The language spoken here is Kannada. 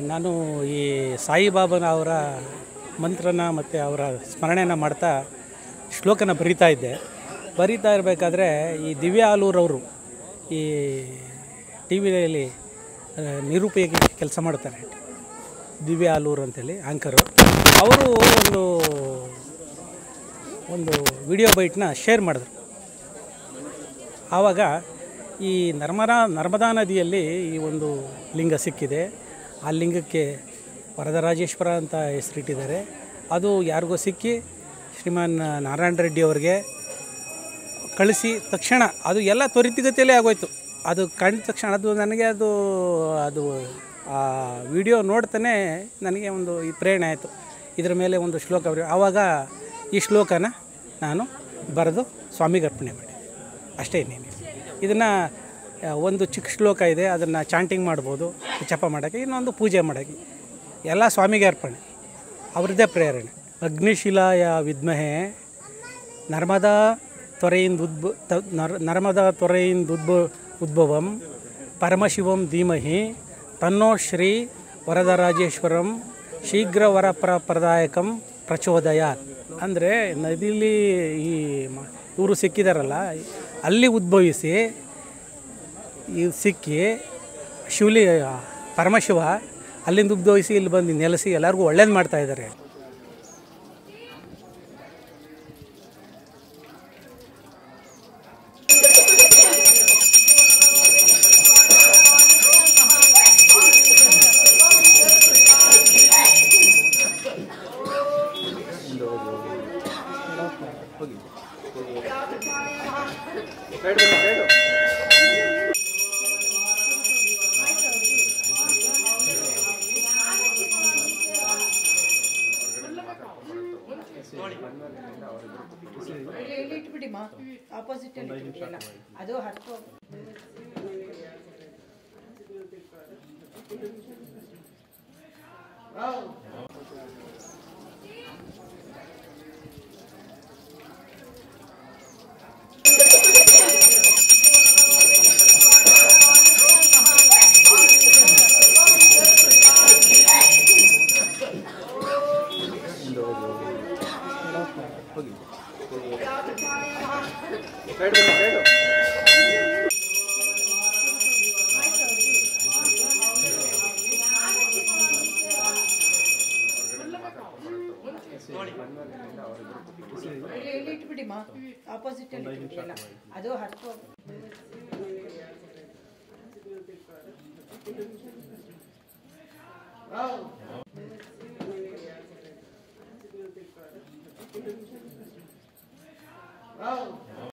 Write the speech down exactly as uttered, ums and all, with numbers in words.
ನಾನು ಈ ಸಾಯಿಬಾಬನ ಅವರ ಮಂತ್ರನ ಮತ್ತು ಅವರ ಸ್ಮರಣೆನ ಮಾಡ್ತಾ ಶ್ಲೋಕನ ಬರಿತಾ ಇದ್ದೆ. ಬರಿತಾ ಇರಬೇಕಾದ್ರೆ ಈ ದಿವ್ಯ ಆಲೂರವರು ಈ ಟಿ ವಿಯಲ್ಲಿ ನಿರೂಪಕಿ ಕೆಲಸ ಮಾಡ್ತಾರೆ, ದಿವ್ಯ ಆಲೂರು ಅಂತೇಳಿ ಆ್ಯಂಕರು. ಅವರು ಒಂದು ಒಂದು ವಿಡಿಯೋ ಬೈಟ್ನ ಶೇರ್ ಮಾಡಿದ್ರು. ಆವಾಗ ಈ ನರ್ಮದಾ ನರ್ಮದಾ ನದಿಯಲ್ಲಿ ಈ ಒಂದು ಲಿಂಗ ಸಿಕ್ಕಿದೆ. ಆ ಲಿಂಗಕ್ಕೆ ವರದರಾಜೇಶ್ವರ ಅಂತ ಹೆಸರಿಟ್ಟಿದ್ದಾರೆ. ಅದು ಯಾರಿಗೋ ಸಿಕ್ಕಿ ಶ್ರೀಮಾನ್ ನಾರಾಯಣ ರೆಡ್ಡಿ ಅವ್ರಿಗೆ ಕಳಿಸಿ ತಕ್ಷಣ ಅದು ಎಲ್ಲ ತ್ವರಿತಗತಿಯಲ್ಲೇ ಆಗೋಯ್ತು. ಅದು ಕಂಡ ತಕ್ಷಣ ಅದು ನನಗೆ ಅದು ಅದು ಆ ವಿಡಿಯೋ ನೋಡ್ತಾನೆ ನನಗೆ ಒಂದು ಈ ಪ್ರೇರಣೆ ಆಯಿತು, ಇದರ ಮೇಲೆ ಒಂದು ಶ್ಲೋಕ ಬರೆಯ. ಆವಾಗ ಈ ಶ್ಲೋಕನ ನಾನು ಬರೆದು ಸ್ವಾಮಿಗೆ ಅರ್ಪಣೆ ಮಾಡಿದೆ. ಅಷ್ಟೇ ಇನ್ನೇನು. ಇದನ್ನು ಒಂದು ಚಿಕ್ಕ ಶ್ಲೋಕ ಇದೆ, ಅದನ್ನು ಚಾಂಟಿಂಗ್ ಮಾಡ್ಬೋದು, ಜಪ ಮಾಡೋಕ್ಕೆ, ಇನ್ನೊಂದು ಪೂಜೆ ಮಾಡೋಕ್ಕೆ, ಎಲ್ಲ ಸ್ವಾಮಿಗೆ ಅರ್ಪಣೆ, ಅವ್ರದ್ದೇ ಪ್ರೇರಣೆ. ಅಗ್ನಿಶಿಲಾಯ ವಿದ್ಮಹೆ ನರ್ಮದಾ ತ್ವರೆಯಿಂದ ಉದ್ಭ ನರ್ ನರ್ಮದಾ ತ್ವರೆಯಿಂದ ಉದ್ಭ ಉದ್ಭವಂ ಪರಮಶಿವಂ ಧೀಮಹಿ ತನ್ನೋ ಶ್ರೀ ವರದರಾಜೇಶ್ವರಂ ಶೀಘ್ರ ವರಪ್ರ ಪ್ರದಾಯಕಂ ಪ್ರಚೋದಯಾತ್. ಅಂದರೆ ನದಿಲಿ ಈ ಇವರು ಸಿಕ್ಕಿದಾರಲ್ಲ, ಅಲ್ಲಿ ಉದ್ಭವಿಸಿ ಇದು ಸಿಕ್ಕಿ ಶಿವಲಿ ಪರಮಶಿವ ಅಲ್ಲಿಂದ ಉದ್ಭವಿಸಿ ಇಲ್ಲಿ ಬಂದು ನೆಲೆಸಿ ಎಲ್ಲರಿಗೂ ಒಳ್ಳೇದು ಮಾಡ್ತಾಯಿದ್ದಾರೆ. ಇಟ್ಬಿಡಿಮ್ಮ, ಆಪೋಸಿಟ್ ಅದು ಹತ್ತು ಇಟ್ಬಿಡಿಮ್ಮ, ಆಪೋಸಿಟ್ ಅದು ಹತ್ತು Oh.